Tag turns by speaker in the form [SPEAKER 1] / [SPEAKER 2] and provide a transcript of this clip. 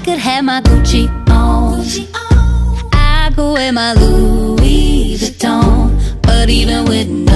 [SPEAKER 1] could have my Gucci on, I could wear my Louis Vuitton, but even with